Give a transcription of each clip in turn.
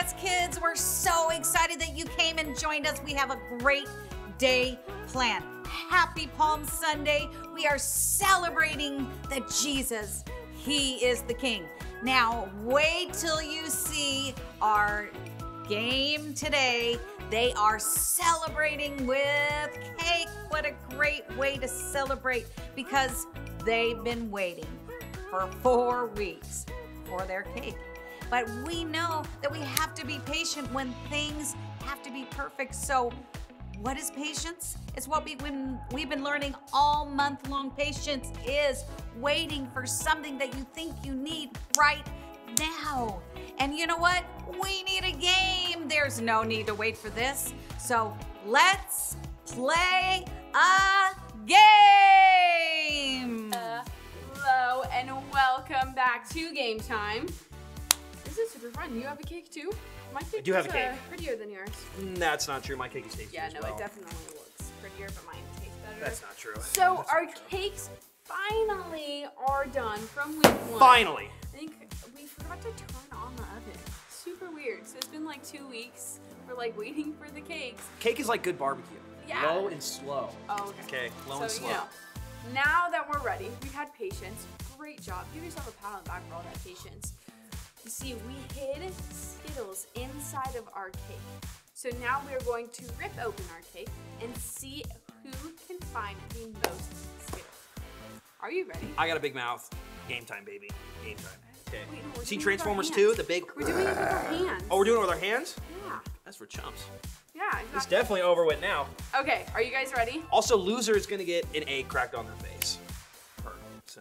Yes, kids, we're so excited that you came and joined us. We have a great day planned. Happy Palm Sunday. We are celebrating that Jesus, He is the King. Now, wait till you see our game today. They are celebrating with cake. What a great way to celebrate, because they've been waiting for 4 weeks for their cake. But we know that we have to be patient when things have to be perfect. So what is patience? It's what we've been learning all month long. Patience is waiting for something that you think you need right now. And you know what? We need a game. There's no need to wait for this. So let's play a game. Hello and welcome back to Game Time. This is super fun. You have a cake too? My cake do have a cake. Prettier than yours. That's not true. My cake is tasty. Yeah, as no, well. it definitely looks prettier, but mine tastes better. That's not true. So That's our not true. cakes finally are done from week 1. Finally. I think we forgot to turn on the oven. Super weird. So it's been like 2 weeks. We're like waiting for the cakes. Cake is like good barbecue. Yeah. Low and slow. Oh, okay. Okay, low and slow. You know, now that we're ready, we've had patience. Great job. Give yourself a pat on the back for all that patience. You see, we hid Skittles inside of our cake. So now we're going to rip open our cake and see who can find the most Skittles. Are you ready? I got a big mouth. Game time, baby. Game time. Okay. Wait, no, we're See doing it with our Transformers hands. 2? The big. We're doing it with our hands. Oh, we're doing it with our hands? Yeah. That's for chumps. Yeah, It's exactly. definitely over with now. Okay, are you guys ready? Also, loser is gonna get an egg cracked on their face. So.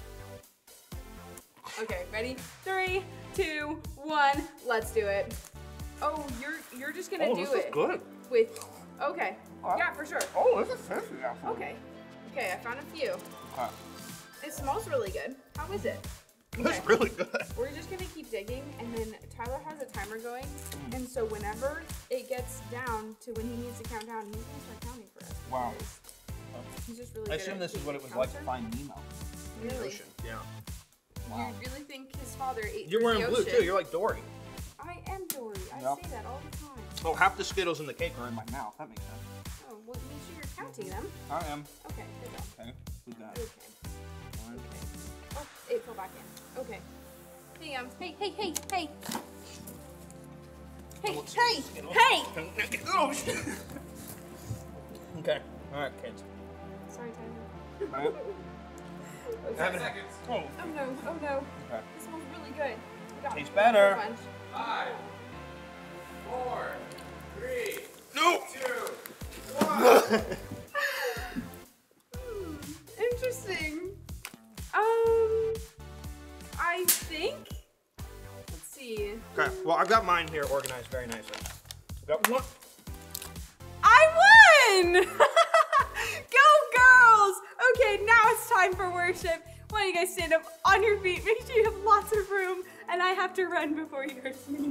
Okay, ready? 3, 2, 1, let's do it. Oh, you're just gonna do it. good. With, okay, yeah, for sure. Oh, this is fancy actually. Okay, okay, I found a few. Okay. It smells really good. How is it? That's really good. We're just gonna keep digging, and then Tyler has a timer going, and so whenever it gets down to when he needs to count down, he's gonna start counting for us. Wow. because He's just really I good assume at this is keeping what it a was like to counter. find Nemo. Really? Ocean. Yeah. Wow. You really think his father ate You're through wearing the blue ocean? too. You're like Dory. I am Dory. I Yep. say that all the time. Oh, half the Skittles in the cake Or in my mouth. That makes sense. Oh, well, make sure you're counting them. I am. Okay, good job. Okay. Who's that? Okay. One. Okay. Oh, it fell back in. Okay. Hey, hey, hey, hey, hey. Hey, hey, hey! Okay. All right, kids. Sorry, Tyler. All right. Okay. Oh. Oh no, oh no. Okay. This smells really good. We got Tastes a better. bunch. 5, 4, 3, No. 2, 1. Interesting. I think. Let's see. Okay. Well, I've got mine here organized very nicely. Got one. I won! Go girls! Okay, now it's time for worship. Why don't you guys stand up on your feet? Make sure you have lots of room, and I have to run before you hurt me.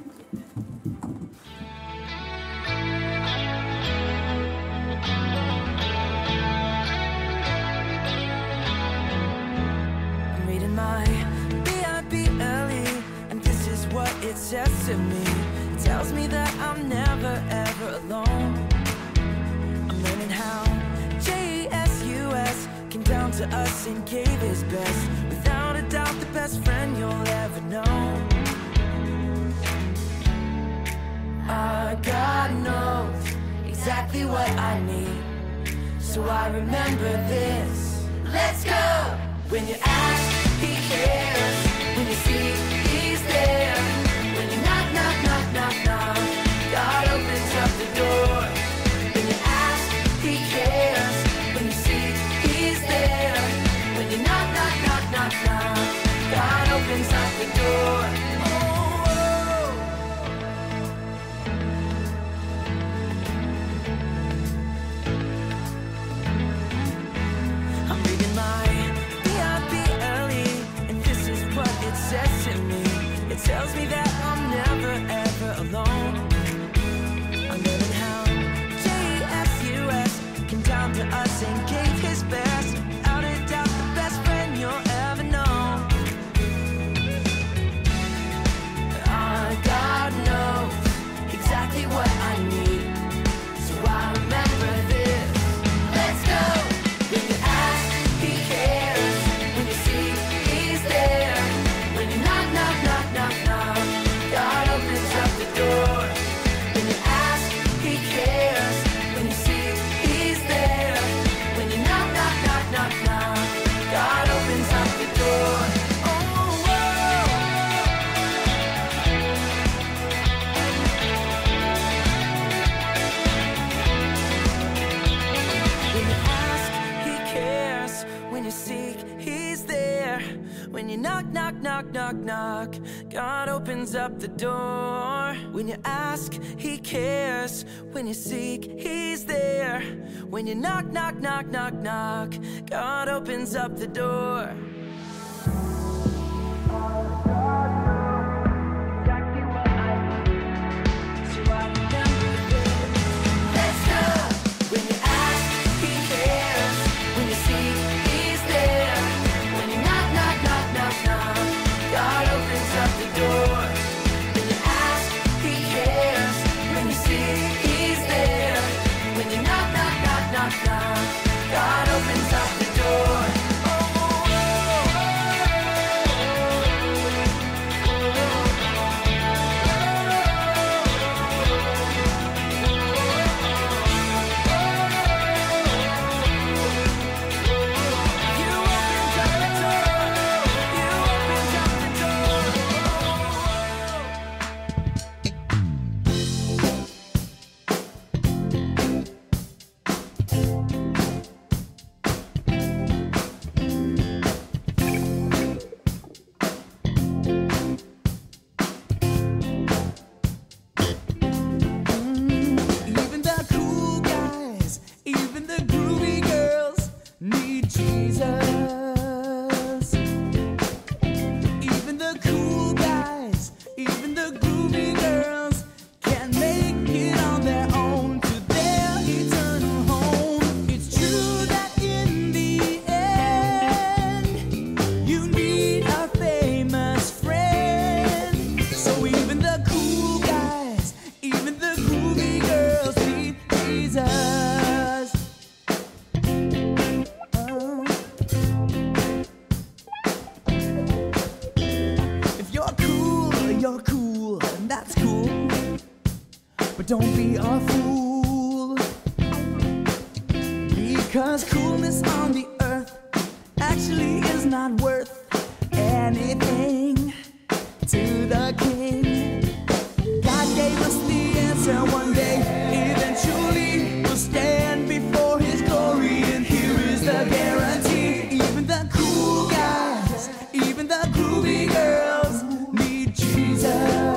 I'm reading my B.I.B. early, and this is what it says to me. It tells me that I'm never ever alone. I'm learning how J.E.S.U.S. came down to us and gave his best. Without a doubt, the best friend you'll ever know. Our God knows exactly what I need, so I remember this. Let's go! When you ask, he cares. When you seek, he's there. When you knock, knock, knock, knock, knock, God opens up the door. When you ask, he cares. When you seek, he's there. When you knock, knock, knock, knock, knock, God opens up the door. I'm reading my B.I.B. early. He's there. When you knock, knock, knock, knock, knock, God opens up the door. When you ask, He cares. When you seek, He's there. When you knock, knock, knock, knock, knock, God opens up the door. God opens up the door. Don't be a fool, because coolness on the earth actually is not worth anything to the king. God gave us the answer one day. Eventually we'll stand before His glory, and here is the guarantee. Even the cool guys, even the groovy girls need Jesus.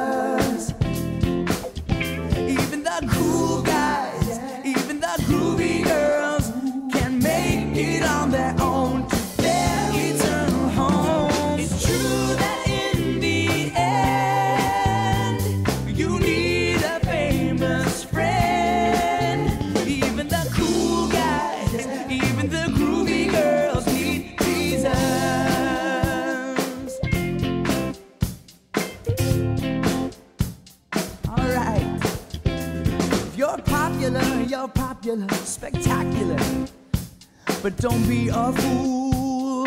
You're popular, spectacular, but don't be a fool,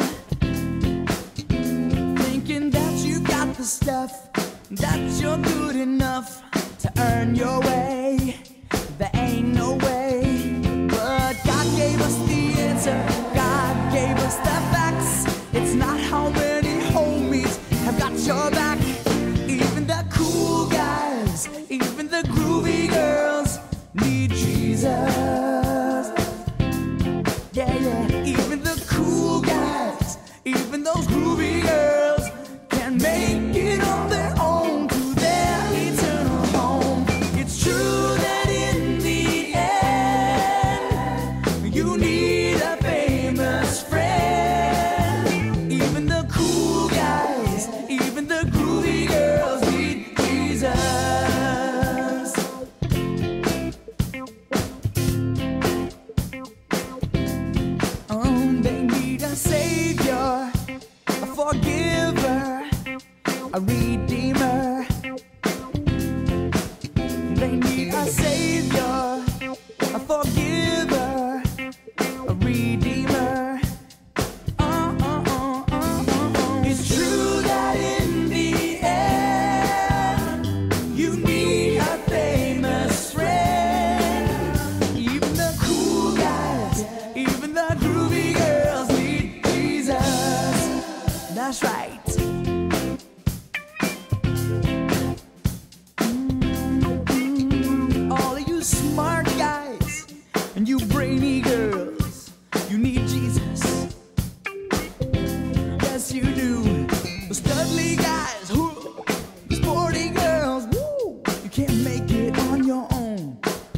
thinking that you got the stuff, that you're good enough to earn your way. There ain't no way, but God gave us the answer. God gave us the facts. It's not how many homies have got your back. Even the cool guys, even the groovy girls need Jesus. Yeah, yeah. Even the cool guys, even those groovy girls can make it on their own to their eternal home. It's true that in the end you need a famous friend. Even the cool guys, even the groovy girls need Jesus. Savior, a forgiver, a redeemer. They need a savior, a forgiver, a redeemer. It's true that in the end you need a famous friend. Even the cool guys, even the groovy girls need Jesus. That's right. All of you smart guys and you brainy girls, you need Jesus. yes you do. Studly guys, whoo, sporty girls, woo, you can't make it on your own.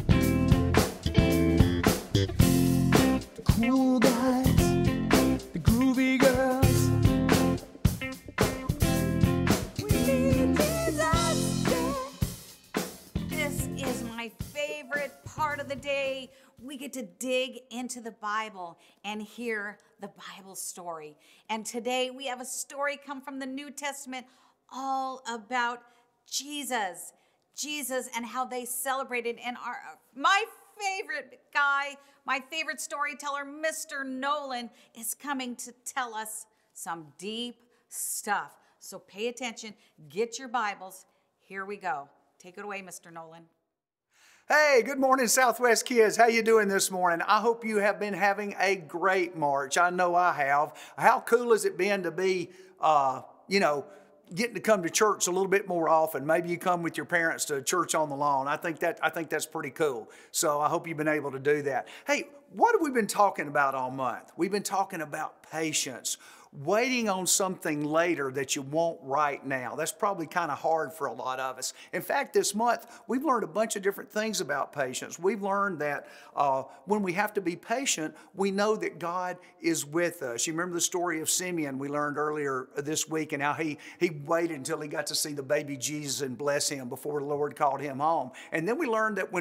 The cool guys, the groovy girls, we need Jesus, yeah. This is my favorite part of the day. We get to dig into the Bible and hear the Bible story. And today we have a story come from the New Testament all about Jesus. Jesus and how they celebrated. And my favorite guy, my favorite storyteller, Mr. Nolan, is coming to tell us some deep stuff. So pay attention, get your Bibles. Here we go. Take it away, Mr. Nolan. Hey, good morning, Southwest kids. How you doing this morning? I hope you have been having a great March. I know I have. How cool has it been to be, getting to come to church a little bit more often? Maybe you come with your parents to church on the lawn. I think that's pretty cool. So I hope you've been able to do that. Hey, what have we been talking about all month? We've been talking about patience. Waiting on something later that you want right now. That's probably kind of hard for a lot of us. In fact, this month, we've learned a bunch of different things about patience. We've learned that when we have to be patient, we know that God is with us. You remember the story of Simeon we learned earlier this week, and how he waited until he got to see the baby Jesus and bless him before the Lord called him home. And then we learned that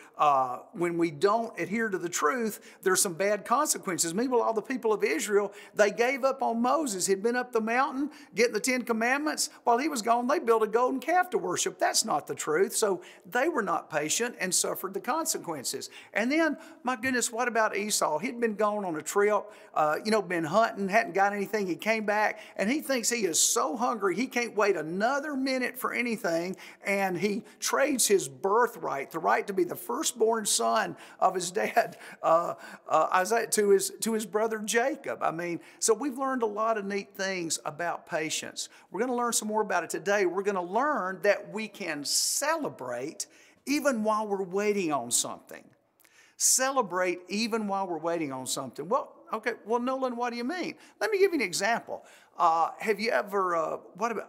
when we don't adhere to the truth, there's some bad consequences. Meanwhile, all the people of Israel, they gave up on Moses. He'd been up the mountain getting the 10 Commandments. While he was gone, they built a golden calf to worship. That's not the truth. So they were not patient and suffered the consequences. And then, my goodness, what about Esau? He'd been gone on a trip, been hunting, hadn't got anything. He came back and he thinks he is so hungry he can't wait another minute for anything. And he trades his birthright, the right to be the firstborn son of his dad, Isaiah, to his brother Jacob. I mean, so we've learned a lot of neat things about patience. We're going to learn some more about it today. We're going to learn that we can celebrate even while we're waiting on something. Celebrate even while we're waiting on something. Well, Nolan, what do you mean? Let me give you an example. Have you ever,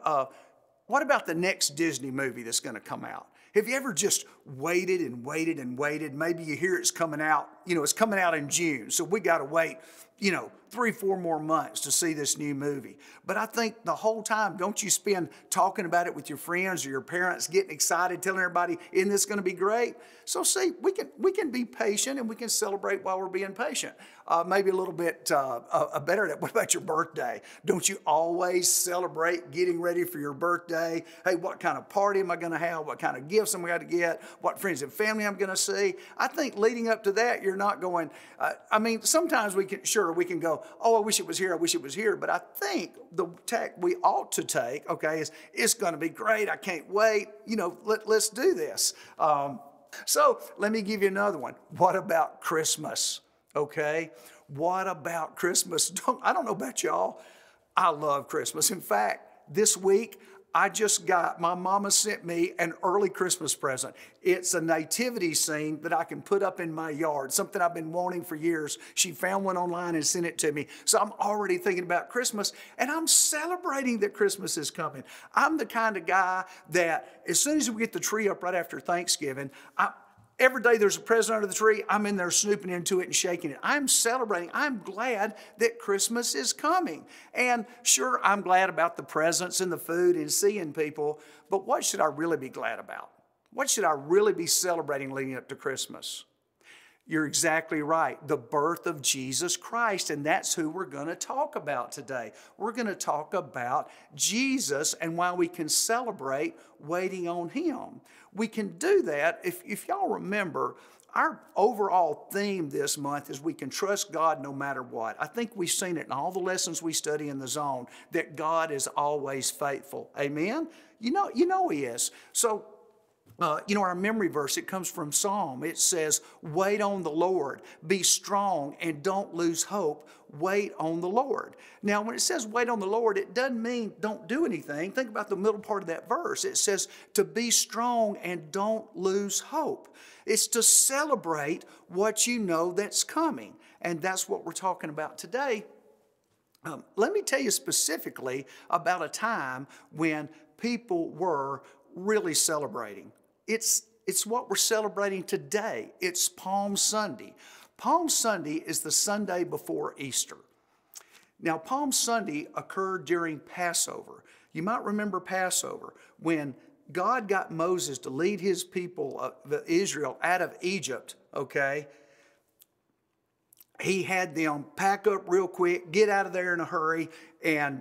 what about the next Disney movie that's going to come out? Have you ever just waited and waited and waited? Maybe you hear it's coming out, it's coming out in June, so we got to wait, 3-4 more months to see this new movie. But I think the whole time, don't you spend talking about it with your friends or your parents, getting excited, telling everybody, isn't this going to be great? So see, we can be patient and we can celebrate while we're being patient. Maybe a little bit better. What about your birthday? Don't you always celebrate getting ready for your birthday? Hey, what kind of party am I going to have? What kind of gifts am I going to get? What friends and family I'm going to see? I think leading up to that, you're not going, sometimes we can go, oh, I wish it was here, I wish it was here. But I think the tack we ought to take, is it's going to be great, I can't wait, let's do this. So let me give you another one. What about Christmas? Okay? What about Christmas? I don't know about y'all. I love Christmas. In fact, this week, my mama sent me an early Christmas present. It's a nativity scene that I can put up in my yard, something I've been wanting for years. She found one online and sent it to me. So I'm already thinking about Christmas, and I'm celebrating that Christmas is coming. I'm the kind of guy that as soon as we get the tree up right after Thanksgiving, every day there's a present under the tree, I'm in there snooping into it and shaking it. I'm celebrating. I'm glad that Christmas is coming. And sure, I'm glad about the presents and the food and seeing people, but what should I really be glad about? What should I really be celebrating leading up to Christmas? You're exactly right. The birth of Jesus Christ, and that's who we're going to talk about today. We're going to talk about Jesus and why we can celebrate waiting on Him. We can do that, if y'all remember, our overall theme this month is we can trust God no matter what. I think we've seen it in all the lessons we study in the Zone, that God is always faithful. Amen? You know He is. So, our memory verse, it comes from Psalm. It says, wait on the Lord, be strong, and don't lose hope. Wait on the Lord. Now, when it says wait on the Lord, it doesn't mean don't do anything. Think about the middle part of that verse. It says to be strong and don't lose hope. It's to celebrate what you know that's coming. And that's what we're talking about today. Let me tell you specifically about a time when people were really celebrating. It's what we're celebrating today. It's Palm Sunday. Palm Sunday is the Sunday before Easter. Now, Palm Sunday occurred during Passover. You might remember Passover when God got Moses to lead his people, Israel, out of Egypt, okay? He had them pack up real quick, get out of there in a hurry, and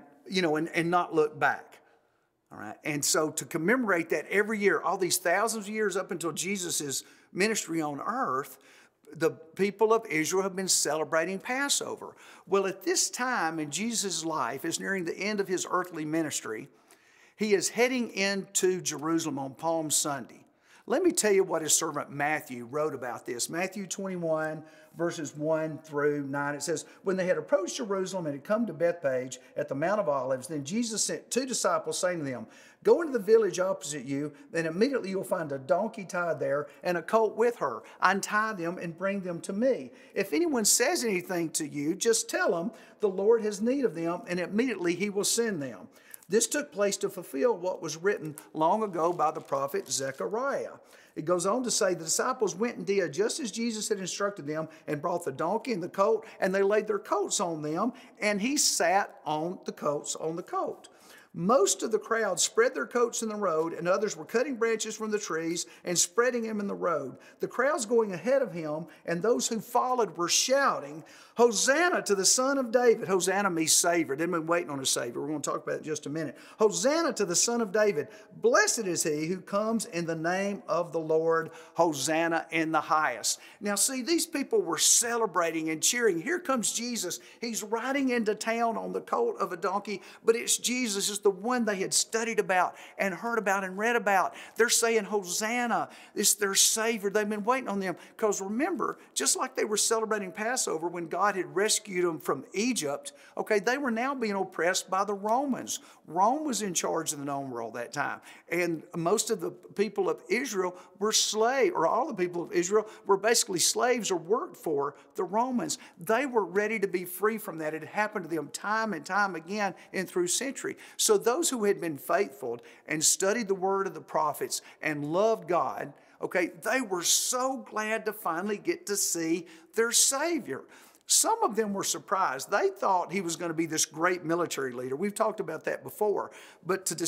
not look back. All right. And so to commemorate that every year, all these thousands of years up until Jesus' ministry on earth, the people of Israel have been celebrating Passover. Well, at this time in Jesus' life, is nearing the end of his earthly ministry, he is heading into Jerusalem on Palm Sunday. Let me tell you what his servant Matthew wrote about this. Matthew 21, verses 1 through 9. It says, when they had approached Jerusalem and had come to Bethphage at the Mount of Olives, then Jesus sent 2 disciples, saying to them, go into the village opposite you, then immediately you'll find a donkey tied there and a colt with her. Untie them and bring them to me. If anyone says anything to you, just tell him the Lord has need of them, and immediately he will send them. This took place to fulfill what was written long ago by the prophet Zechariah. It goes on to say the disciples went and did just as Jesus had instructed them and brought the donkey and the colt, and they laid their coats on them, and he sat on the colt. Most of the crowd spread their coats in the road, and others were cutting branches from the trees and spreading them in the road. The crowds going ahead of him and those who followed were shouting, Hosanna to the Son of David. Hosanna means Savior. They've been waiting on a Savior. We're going to talk about it in just a minute. Hosanna to the Son of David. Blessed is he who comes in the name of the Lord. Hosanna in the highest. Now see, these people were celebrating and cheering. Here comes Jesus. He's riding into town on the colt of a donkey, but it's Jesus. It's the one they had studied about and heard about and read about. They're saying Hosanna is their Savior. They've been waiting on them. Because remember, just like they were celebrating Passover when God had rescued them from Egypt, okay, they were now being oppressed by the Romans. Rome was in charge of the known world that time. And most of the people of Israel were slaves, or all the people of Israel were basically slaves or worked for the Romans. They were ready to be free from that. It had happened to them time and time again and through century. So those who had been faithful and studied the word of the prophets and loved God, okay, they were so glad to finally get to see their Savior. Some of them were surprised. They thought he was going to be this great military leader. We've talked about that before. But to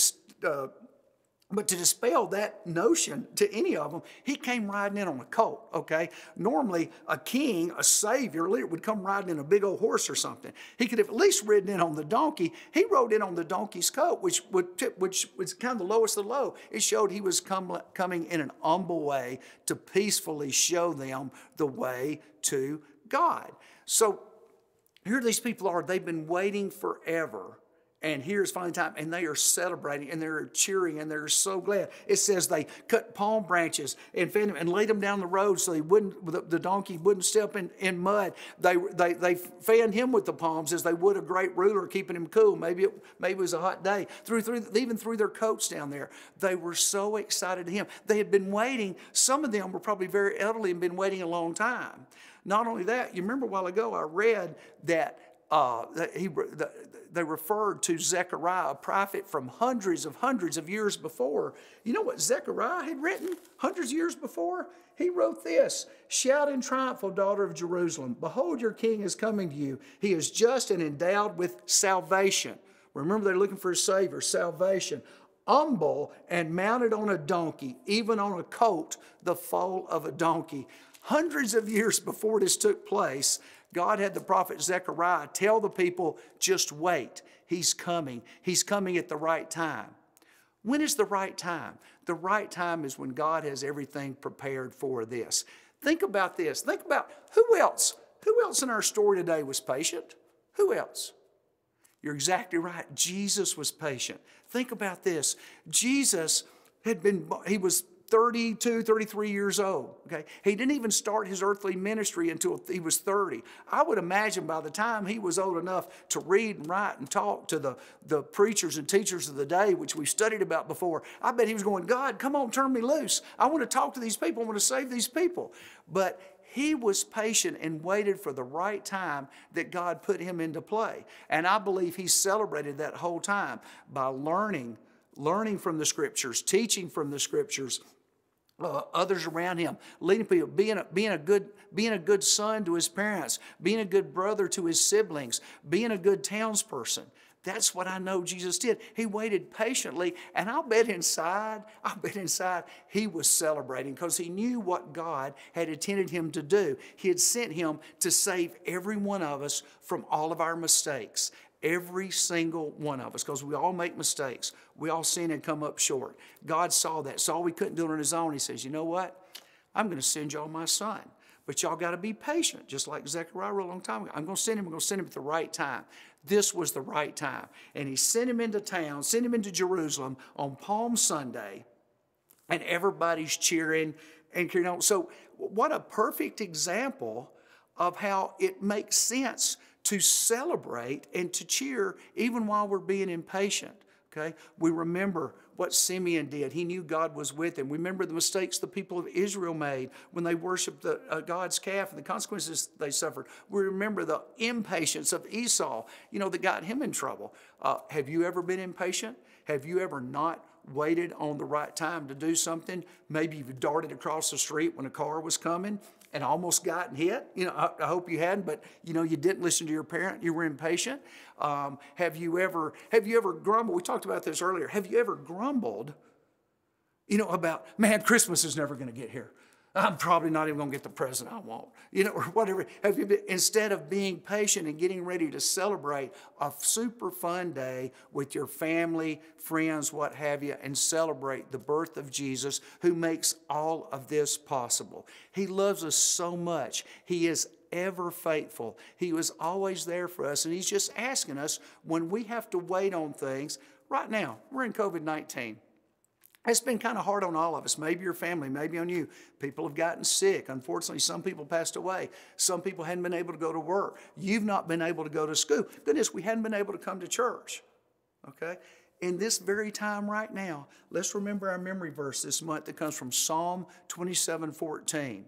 dispel that notion to any of them, he came riding in on a colt, okay? Normally, a king, a savior, leader would come riding in a big old horse or something. He could have at least ridden in on the donkey. He rode in on the donkey's coat, which was kind of the lowest of the low. It showed he was coming in an humble way to peacefully show them the way to God. So here these people are. They've been waiting forever. And here's finally time, and they are celebrating, and they're cheering, and they're so glad. It says they cut palm branches and fed them and laid them down the road so the donkey wouldn't step in mud. They fanned him with the palms as they would a great ruler, keeping him cool. Maybe it was a hot day. Even threw their coats down there. They were so excited to him. They had been waiting. Some of them were probably very elderly and been waiting a long time. Not only that, you remember a while ago I read that they referred to Zechariah, a prophet from hundreds of years before. You know what Zechariah had written hundreds of years before? He wrote this, shout in triumph, O daughter of Jerusalem. Behold, your king is coming to you. He is just and endowed with salvation. Remember, they're looking for a Savior, salvation. Humble and mounted on a donkey, even on a colt, the foal of a donkey. Hundreds of years before this took place, God had the prophet Zechariah tell the people, just wait. He's coming. He's coming at the right time. When is the right time? The right time is when God has everything prepared for this. Think about this. Think about who else in our story today was patient? Who else? You're exactly right. Jesus was patient. Think about this. Jesus he was 32, 33 years old. Okay? He didn't even start his earthly ministry until he was 30. I would imagine by the time he was old enough to read and write and talk to the preachers and teachers of the day, which we've studied about before, I bet he was going, God, come on, turn me loose. I want to talk to these people. I want to save these people. But he was patient and waited for the right time that God put him into play. And I believe he celebrated that whole time by learning from the Scriptures, teaching from the Scriptures, others around him, leading people, being a good son to his parents, being a good brother to his siblings, being a good townsperson. That's what I know Jesus did. He waited patiently, and I'll bet inside he was celebrating because he knew what God had intended him to do. He had sent him to save every one of us from all of our mistakes. Every single one of us, because we all make mistakes. We all sin and come up short. God saw that, saw we couldn't do it on his own. He says, you know what? I'm going to send y'all my son. But y'all got to be patient, just like Zechariah wrote a long time ago. I'm going to send him at the right time. This was the right time. And he sent him into town, sent him into Jerusalem on Palm Sunday, and everybody's cheering and carrying on. So what a perfect example of how it makes sense to celebrate and to cheer even while we're being impatient. Okay? We remember what Simeon did. He knew God was with him. We remember the mistakes the people of Israel made when they worshiped God's calf and the consequences they suffered. We remember the impatience of Esau, that got him in trouble. Have you ever been impatient? Have you ever not waited on the right time to do something? Maybe you've darted across the street when a car was coming and almost gotten hit. I hope you hadn't, but you didn't listen to your parent. You were impatient. Have you ever grumbled? We talked about this earlier. Have you ever grumbled, about, man, Christmas is never going to get here. I'm probably not even going to get the present I want, or whatever. Instead of being patient and getting ready to celebrate a super fun day with your family, friends, what have you, and celebrate the birth of Jesus, who makes all of this possible. He loves us so much. He is ever faithful. He was always there for us, and he's just asking us when we have to wait on things. Right now, we're in COVID-19. It's been kind of hard on all of us, maybe your family, maybe on you. People have gotten sick. Unfortunately, some people passed away. Some people hadn't been able to go to work. You've not been able to go to school. Goodness, we hadn't been able to come to church. Okay? In this very time right now, let's remember our memory verse this month that comes from Psalm 27:14.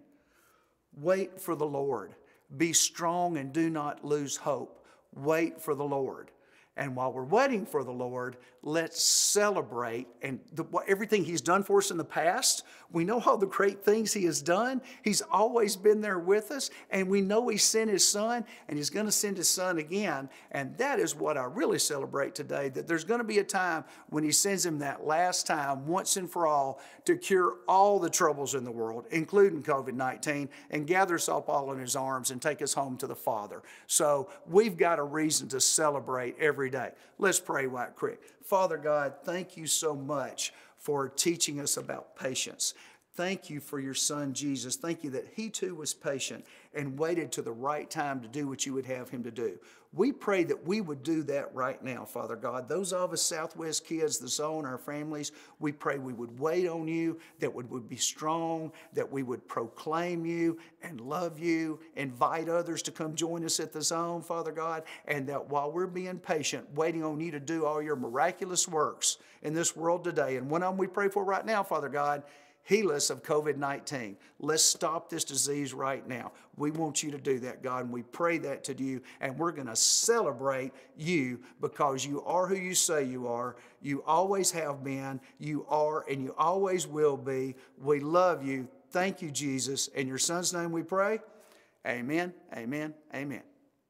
Wait for the Lord. Be strong and do not lose hope. Wait for the Lord. And while we're waiting for the Lord, let's celebrate and everything he's done for us in the past. We know all the great things he has done. He's always been there with us, and we know he sent his son, and he's going to send his son again. And that is what I really celebrate today, that there's going to be a time when he sends him that last time, once and for all, to cure all the troubles in the world, including COVID-19, and gather us up all in his arms and take us home to the Father. So we've got a reason to celebrate every day. Let's pray right quick. Father God, thank you so much for teaching us about patience. Thank you for your son, Jesus. Thank you that he too was patient and waited to the right time to do what you would have him to do. We pray that we would do that right now, Father God. Those of us Southwest kids, the zone, our families, we pray we would wait on you, that we would be strong, that we would proclaim you and love you, invite others to come join us at the zone, Father God, and that while we're being patient, waiting on you to do all your miraculous works in this world today, and one of them we pray for right now, Father God, heal us of COVID-19. Let's stop this disease right now. We want you to do that, God, and we pray that to you, and we're going to celebrate you because you are who you say you are. You always have been, you are, and you always will be. We love you. Thank you, Jesus. In your son's name we pray. Amen, amen, amen.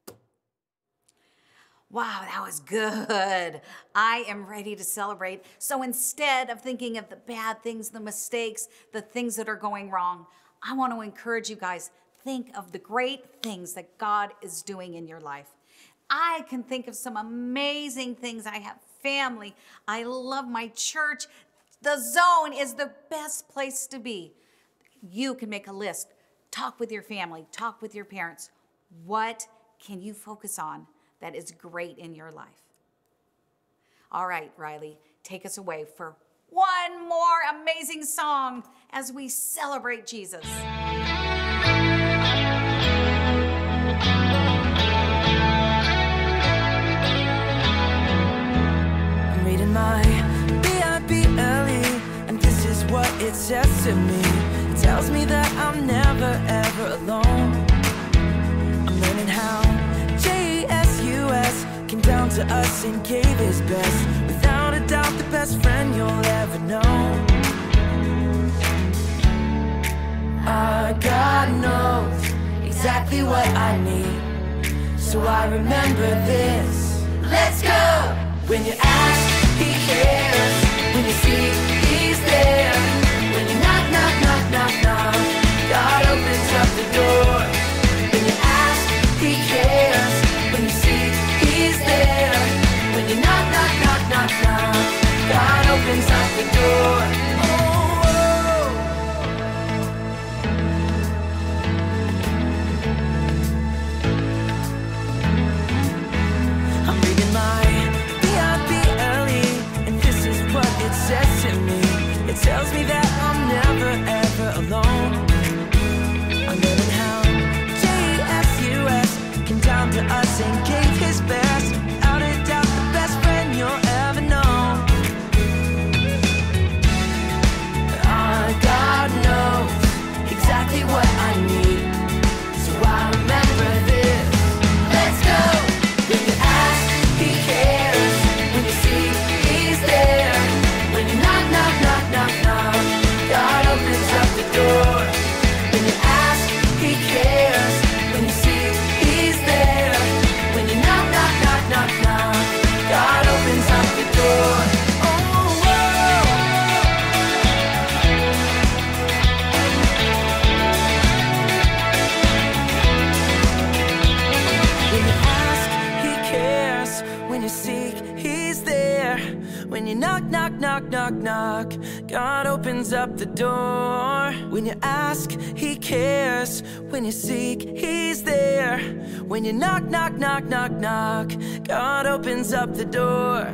Wow, that was good. I am ready to celebrate. So instead of thinking of the bad things, the mistakes, the things that are going wrong, I want to encourage you guys, think of the great things that God is doing in your life. I can think of some amazing things. I have family. I love my church. The zone is the best place to be. You can make a list. Talk with your family. Talk with your parents. What can you focus on that is great in your life? All right, Riley, take us away for one more amazing song as we celebrate Jesus. I'm reading my B.I.B.L.E. and this is what it says to me. It tells me that I'm never ever alone. I'm learning how Jesus came down to us and gave his best. Without a doubt, the best friend you'll ever know. Our God knows exactly what I need, so I remember this. Let's go! When you ask, he cares. When you seek, he's there. When you knock, knock, knock, knock, knock, God opens up the door. When you ask, he cares. When you seek, he's there. When you knock, knock, knock, knock, knock, God opens up the door. I'm reading my VIP early, and this is what it says to me. It tells me that I'm never ever alone. I'm learning how Jesus came down to us and gave his best. Without a doubt, the best friend you'll ever know. Our God knows exactly what I need, so I remember this. Let's go! When you ask, he cares. When you seek, he's there. When you knock, knock, knock, knock, knock, God opens up the door. When you ask, he cares. When you seek, he's there. When you knock, knock, knock, knock, knock, God opens up the door. Oh, whoa. When you ask, he cares. When you seek, he's there. When you knock, knock, knock, knock, knock, God opens up the door. When you ask, he cares. When you seek, he's there. When you knock, knock, knock, knock, knock, God opens up the door.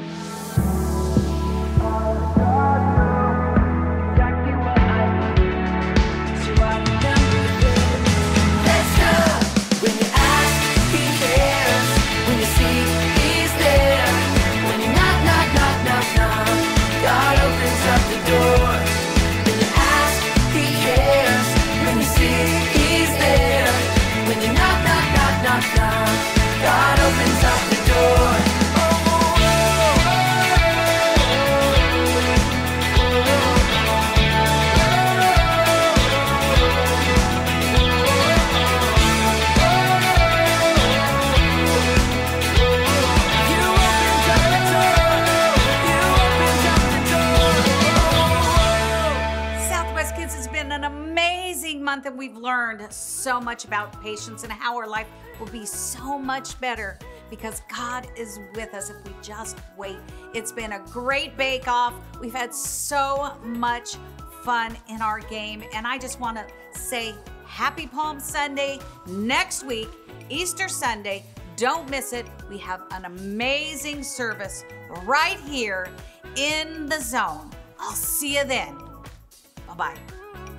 Let's go! When you ask, he cares. When you seek, he's there. When you knock, knock, knock, knock, knock, God opens up the door. When you ask, he cares. When you seek, he's there. When you knock, knock, knock, knock, knock, God opens up the door. Southwest Kids has been an amazing month, and we've learned so much about patience and how our life will be so much better because God is with us if we just wait. It's been a great bake-off. We've had so much fun in our game, and I just want to say happy Palm Sunday. Next week, Easter Sunday, don't miss it. We have an amazing service right here in the zone. I'll see you then. Bye-bye.